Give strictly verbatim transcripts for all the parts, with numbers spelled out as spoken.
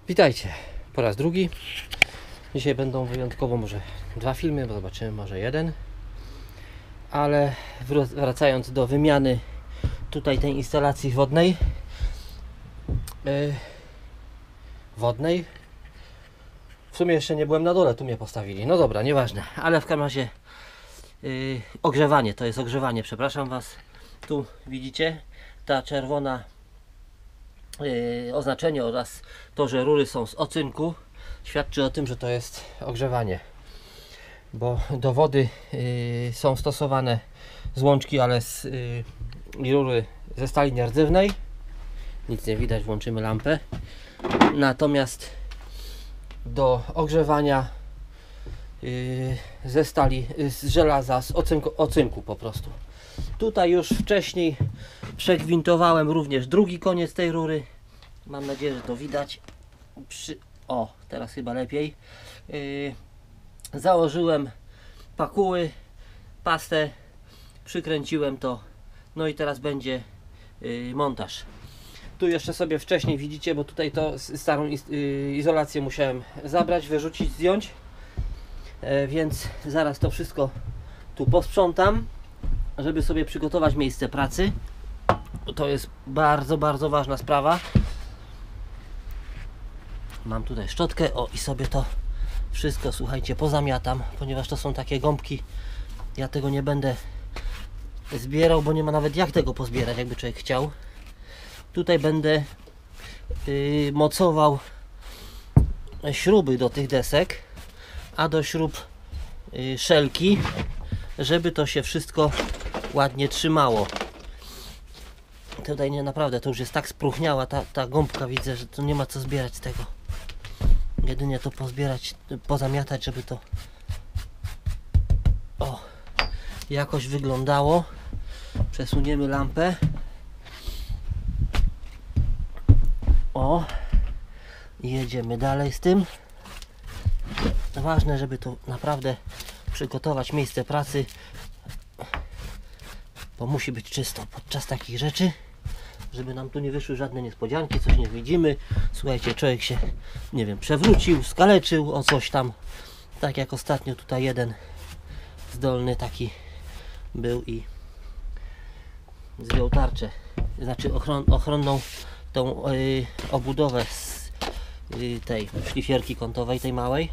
Witajcie po raz drugi. Dzisiaj będą wyjątkowo może dwa filmy, bo zobaczymy może jeden. Ale wracając do wymiany tutaj tej instalacji wodnej yy, wodnej w sumie jeszcze nie byłem na dole, tu mnie postawili. No dobra, nieważne, ale w każdym razie yy, ogrzewanie, to jest ogrzewanie, przepraszam Was. Tu widzicie, ta czerwona Yy, oznaczenie oraz to, że rury są z ocynku, świadczy o tym, że to jest ogrzewanie, bo do wody yy, są stosowane złączki, ale z yy, rury ze stali nierdzewnej. Nic nie widać, włączymy lampę. Natomiast do ogrzewania yy, ze stali, yy, z żelaza, z ocynku, ocynku po prostu. Tutaj już wcześniej przegwintowałem również drugi koniec tej rury. Mam nadzieję, że to widać. Przy... O, teraz chyba lepiej. Yy, założyłem pakuły, pastę, przykręciłem to. No i teraz będzie yy, montaż. Tu jeszcze sobie wcześniej widzicie, bo tutaj to starą yy, izolację musiałem zabrać, wyrzucić, zdjąć. Yy, więc zaraz to wszystko tu posprzątam, żeby sobie przygotować miejsce pracy. To jest bardzo, bardzo ważna sprawa. Mam tutaj szczotkę, o, i sobie to wszystko, słuchajcie, pozamiatam, ponieważ to są takie gąbki. Ja tego nie będę zbierał, bo nie ma nawet jak tego pozbierać, jakby człowiek chciał. Tutaj będę yy, mocował śruby do tych desek, a do śrub yy, szelki, żeby to się wszystko ładnie trzymało. Tutaj nie, naprawdę to już jest tak spróchniała ta, ta gąbka, widzę, że tu nie ma co zbierać z tego. Jedynie to pozbierać, pozamiatać, żeby to o, jakoś wyglądało. Przesuniemy lampę. O, i jedziemy dalej z tym. Ważne, żeby to naprawdę przygotować miejsce pracy, bo musi być czysto podczas takich rzeczy, żeby nam tu nie wyszły żadne niespodzianki, coś nie widzimy. Słuchajcie, człowiek się, nie wiem, przewrócił, skaleczył o coś tam, tak jak ostatnio tutaj jeden zdolny taki był i zdjął tarczę, znaczy ochron, ochronną tą yy, obudowę z yy, tej szlifierki kątowej, tej małej.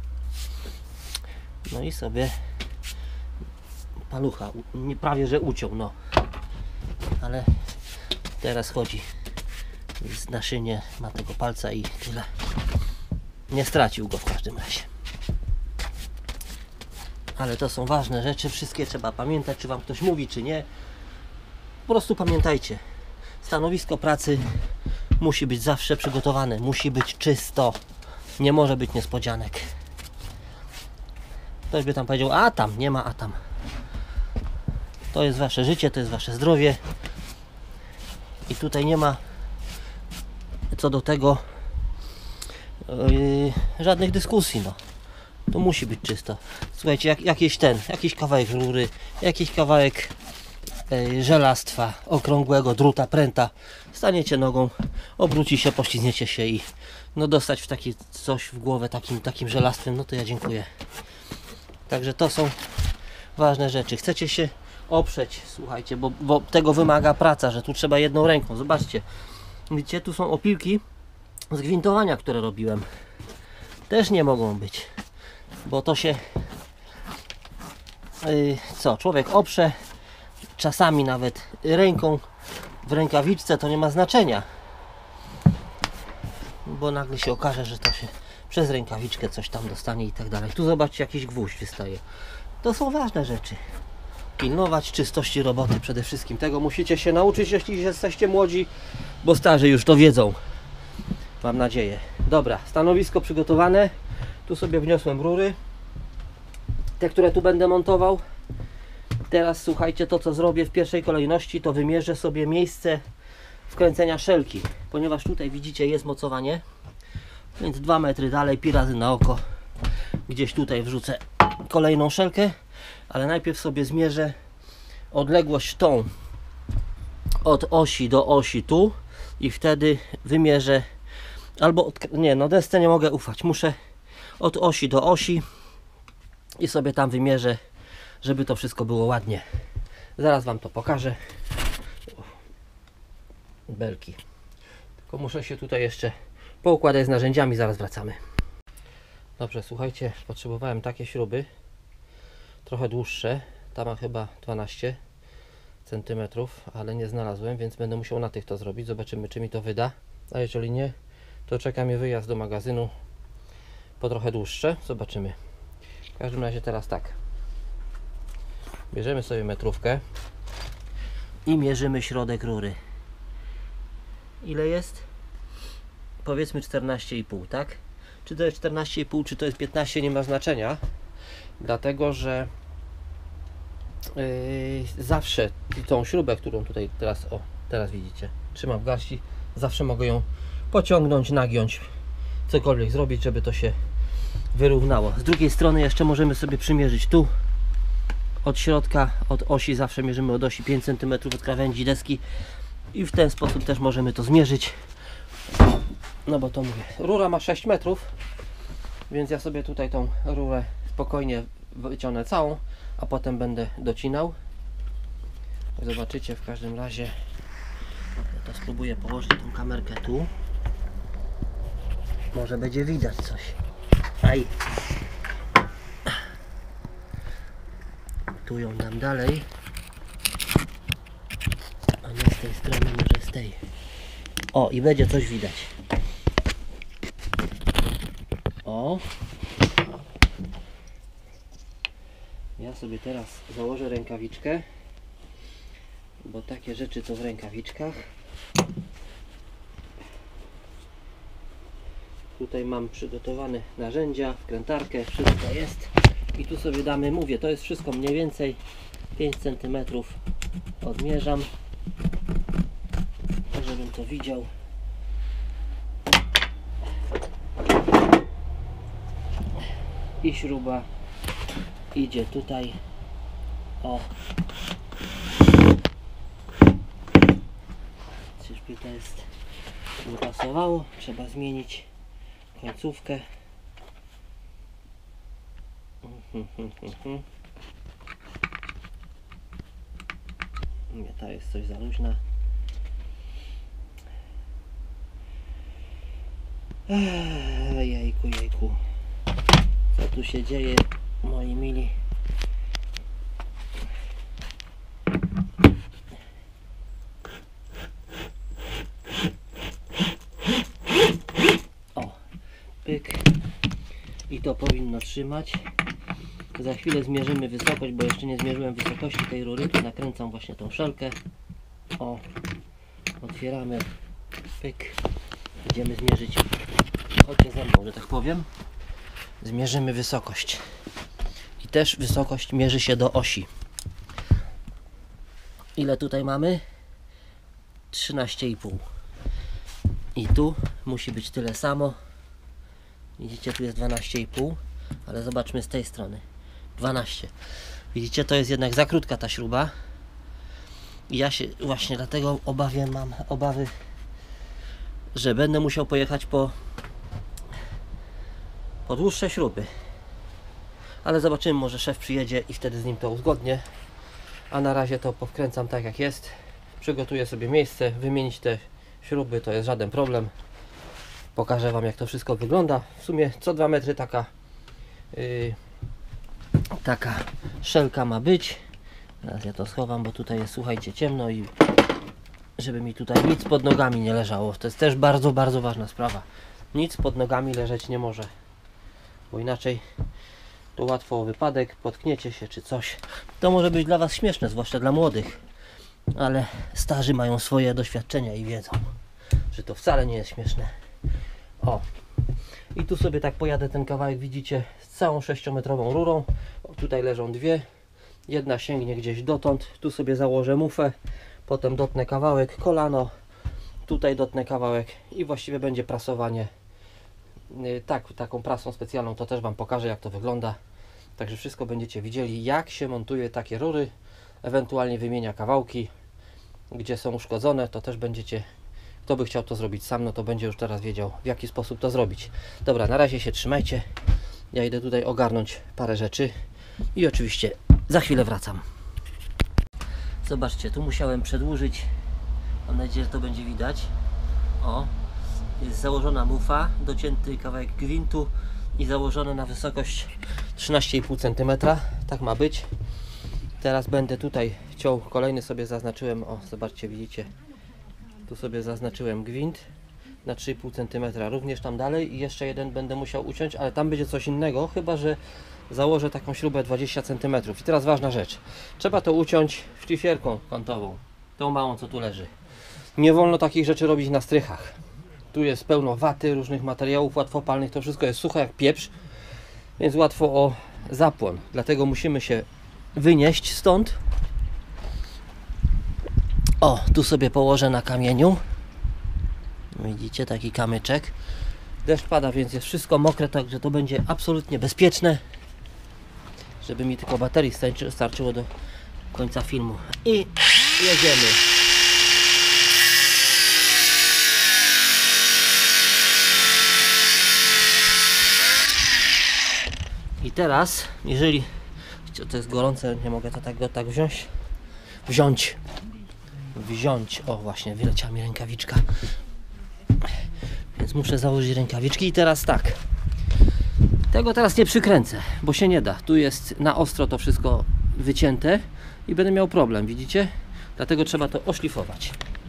No i sobie palucha prawie że uciął, no ale teraz chodzi na szynie, ma tego palca i tyle. Nie stracił go w każdym razie. Ale to są ważne rzeczy, wszystkie trzeba pamiętać, czy wam ktoś mówi, czy nie. Po prostu pamiętajcie, stanowisko pracy musi być zawsze przygotowane, musi być czysto, nie może być niespodzianek. Ktoś by tam powiedział, a tam, nie ma a tam. To jest wasze życie, to jest wasze zdrowie i tutaj nie ma co do tego yy, żadnych dyskusji, no. To musi być czysto. Słuchajcie, jak, jakiś ten, jakiś kawałek rury, jakiś kawałek yy, żelastwa okrągłego, druta, pręta, staniecie nogą, obróci się, poślizgniecie się i no dostać w taki coś w głowę takim, takim żelastwem, no to ja dziękuję. Także to są ważne rzeczy. Chcecie się oprzeć, słuchajcie, bo, bo tego wymaga praca, że tu trzeba jedną ręką. Zobaczcie, widzicie, tu są opiłki z gwintowania, które robiłem. Też nie mogą być, bo to się yy, co, człowiek oprze, czasami nawet ręką w rękawiczce, to nie ma znaczenia, bo nagle się okaże, że to się przez rękawiczkę coś tam dostanie i tak dalej. Tu zobaczcie, jakiś gwóźdź wystaje. To są ważne rzeczy. Pilnować czystości roboty przede wszystkim. Tego musicie się nauczyć, jeśli jesteście młodzi, bo starzy już to wiedzą. Mam nadzieję. Dobra, stanowisko przygotowane. Tu sobie wniosłem rury. Te, które tu będę montował. Teraz słuchajcie, to co zrobię w pierwszej kolejności, to wymierzę sobie miejsce wkręcenia szelki. Ponieważ tutaj widzicie, jest mocowanie. Więc dwa metry dalej, pi razy na oko. Gdzieś tutaj wrzucę kolejną szelkę. Ale najpierw sobie zmierzę odległość tą od osi do osi tu i wtedy wymierzę albo od, nie, no desce nie mogę ufać, muszę od osi do osi i sobie tam wymierzę, żeby to wszystko było ładnie. Zaraz Wam to pokażę. Belki. Tylko muszę się tutaj jeszcze poukładać z narzędziami, zaraz wracamy. Dobrze, słuchajcie, potrzebowałem takie śruby, trochę dłuższe, ta ma chyba dwanaście centymetrów, ale nie znalazłem, więc będę musiał na tych to zrobić, zobaczymy, czy mi to wyda, a jeżeli nie, to czeka mnie wyjazd do magazynu po trochę dłuższe, zobaczymy. W każdym razie teraz tak, bierzemy sobie metrówkę i mierzymy środek rury. Ile jest? Powiedzmy czternaście i pół, tak? Czy to jest czternaście i pół, czy to jest piętnaście, nie ma znaczenia, dlatego że yy, zawsze tą śrubę, którą tutaj teraz, o, teraz widzicie, trzymam w garści, zawsze mogę ją pociągnąć, nagiąć, cokolwiek zrobić, żeby to się wyrównało. Z drugiej strony jeszcze możemy sobie przymierzyć tu od środka, od osi, zawsze mierzymy od osi pięć centymetrów od krawędzi deski i w ten sposób też możemy to zmierzyć. No bo to mówię, rura ma sześć metrów, więc ja sobie tutaj tą rurę spokojnie wyciągnę całą, a potem będę docinał. Zobaczycie w każdym razie, ja to spróbuję położyć tą kamerkę tu. Może będzie widać coś. Aj. Tu ją dam dalej. A nie z tej strony, może z tej. O, i będzie coś widać. O. Ja sobie teraz założę rękawiczkę, bo takie rzeczy to w rękawiczkach. Tutaj mam przygotowane narzędzia, wkrętarkę, wszystko jest. I tu sobie damy, mówię, to jest wszystko mniej więcej pięć centymetrów. Odmierzam, żebym to widział. I śruba idzie tutaj. O. Czyżby to jest nie pasowało? Trzeba zmienić końcówkę. Nie, ta jest coś za luźna. Ej, jejku, jejku. Co tu się dzieje, moi mili? O, pyk. I to powinno trzymać. Za chwilę zmierzymy wysokość, bo jeszcze nie zmierzyłem wysokości tej rury. Tu nakręcam właśnie tą szelkę. O, otwieramy. Pyk. Idziemy zmierzyć. Chodźcie ze mną, że tak powiem. Zmierzymy wysokość. I też wysokość mierzy się do osi. Ile tutaj mamy? trzynaście i pół. I tu musi być tyle samo. Widzicie, tu jest dwanaście i pół, ale zobaczmy z tej strony. dwanaście. Widzicie, to jest jednak za krótka ta śruba. I ja się właśnie dlatego obawiam, mam obawy, że będę musiał pojechać po, po dłuższe śruby. Ale zobaczymy, może szef przyjedzie i wtedy z nim to uzgodnię. A na razie to powkręcam tak jak jest. Przygotuję sobie miejsce, wymienić te śruby, to jest żaden problem. Pokażę Wam, jak to wszystko wygląda. W sumie co dwa metry taka yy, taka szelka ma być. Teraz ja to schowam, bo tutaj jest, słuchajcie, ciemno i żeby mi tutaj nic pod nogami nie leżało. To jest też bardzo, bardzo ważna sprawa. Nic pod nogami leżeć nie może, bo inaczej to łatwo o wypadek, potkniecie się czy coś. To może być dla Was śmieszne, zwłaszcza dla młodych, ale starzy mają swoje doświadczenia i wiedzą, że to wcale nie jest śmieszne. O, i tu sobie tak pojadę ten kawałek, widzicie, z całą sześciometrową rurą. O, tutaj leżą dwie, jedna sięgnie gdzieś dotąd, tu sobie założę mufę, potem dotnę kawałek, kolano, tutaj dotnę kawałek i właściwie będzie prasowanie. Tak, taką prasą specjalną to też Wam pokażę, jak to wygląda. Także wszystko będziecie widzieli, jak się montuje takie rury, ewentualnie wymienia kawałki, gdzie są uszkodzone, to też będziecie Kto by chciał to zrobić sam, no to będzie już teraz wiedział, w jaki sposób to zrobić. Dobra, na razie się trzymajcie. Ja idę tutaj ogarnąć parę rzeczy i oczywiście za chwilę wracam. Zobaczcie, tu musiałem przedłużyć. Mam nadzieję, że to będzie widać. O, jest założona mufa, docięty kawałek gwintu i założone na wysokość trzynaście i pół centymetra. Tak ma być. Teraz będę tutaj ciął, kolejny sobie zaznaczyłem, o zobaczcie, widzicie, tu sobie zaznaczyłem gwint na trzy i pół centymetra, również tam dalej i jeszcze jeden będę musiał uciąć, ale tam będzie coś innego, chyba że założę taką śrubę dwadzieścia centymetrów. I teraz ważna rzecz, trzeba to uciąć szlifierką kątową, tą małą co tu leży. Nie wolno takich rzeczy robić na strychach. Tu jest pełno waty, różnych materiałów łatwopalnych, to wszystko jest suche jak pieprz, więc łatwo o zapłon, dlatego musimy się wynieść stąd. O, tu sobie położę na kamieniu. Widzicie, taki kamyczek. Deszcz pada, więc jest wszystko mokre, także to będzie absolutnie bezpieczne, żeby mi tylko baterii starczyło do końca filmu. I jedziemy. I teraz, jeżeli to jest gorące, nie mogę to tak, go tak wziąć. Wziąć. Wziąć. O, właśnie, wyleciała mi rękawiczka. Więc muszę założyć rękawiczki. I teraz tak. Tego teraz nie przykręcę, bo się nie da. Tu jest na ostro to wszystko wycięte i będę miał problem, widzicie? Dlatego trzeba to oszlifować.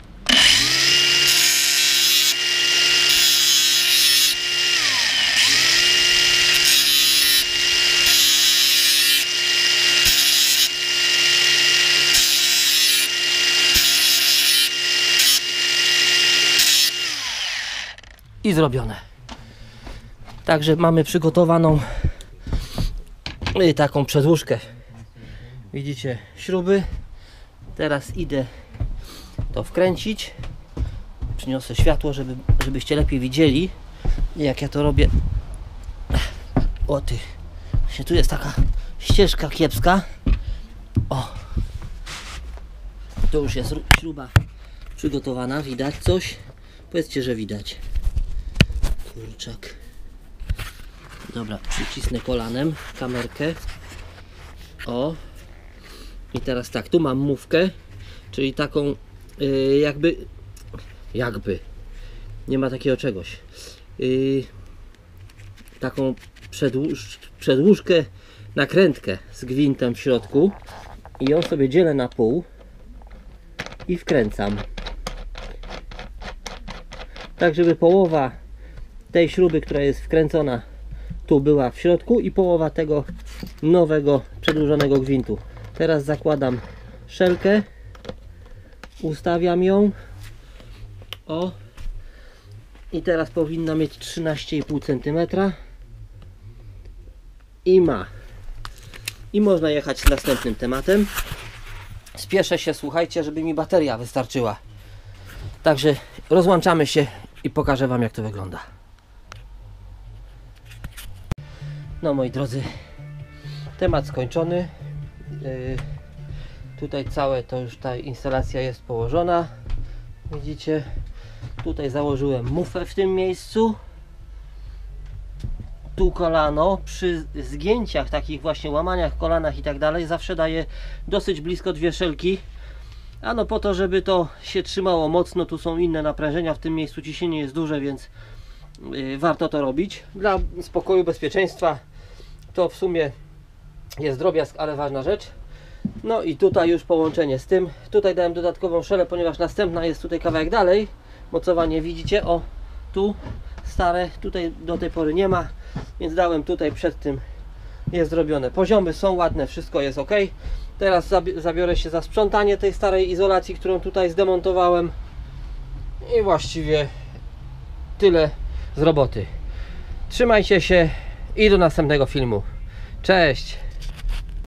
I zrobione. Także mamy przygotowaną taką przedłużkę. Widzicie śruby. Teraz idę to wkręcić. Przyniosę światło, żeby, żebyście lepiej widzieli, jak ja to robię. O ty. Właśnie tu jest taka ścieżka kiepska. O. To już jest śruba przygotowana. Widać coś? Powiedzcie, że widać. Kurczak. Dobra, przycisnę kolanem kamerkę. O. I teraz tak, tu mam mówkę, czyli taką yy, jakby jakby nie ma takiego czegoś. Yy, taką przedłuż, przedłużkę, nakrętkę z gwintem w środku i ją sobie dzielę na pół i wkręcam. Tak, żeby połowa tej śruby, która jest wkręcona, tu była w środku i połowa tego nowego przedłużonego gwintu. Teraz zakładam szelkę, ustawiam ją. O. I teraz powinna mieć trzynaście i pół centymetra. I ma. I można jechać z następnym tematem. Spieszę się, słuchajcie, żeby mi bateria wystarczyła. Także rozłączamy się i pokażę wam, jak to wygląda. No moi drodzy, temat skończony. Yy, tutaj całe to już ta instalacja jest położona. Widzicie, tutaj założyłem mufę w tym miejscu. Tu kolano, przy zgięciach, takich właśnie łamaniach, kolanach i tak dalej, zawsze daję dosyć blisko dwie szelki. Ano po to, żeby to się trzymało mocno. Tu są inne naprężenia, w tym miejscu ciśnienie jest duże, więc yy, warto to robić. Dla spokoju, bezpieczeństwa to w sumie jest drobiazg, ale ważna rzecz. No i tutaj już połączenie z tym. Tutaj dałem dodatkową szelę, ponieważ następna jest tutaj kawałek dalej. Mocowanie widzicie, o tu stare, tutaj do tej pory nie ma, więc dałem tutaj przed tym, jest zrobione. Poziomy są ładne, wszystko jest ok. Teraz zabiorę się za sprzątanie tej starej izolacji, którą tutaj zdemontowałem. I właściwie tyle z roboty. Trzymajcie się i do następnego filmu. Cześć!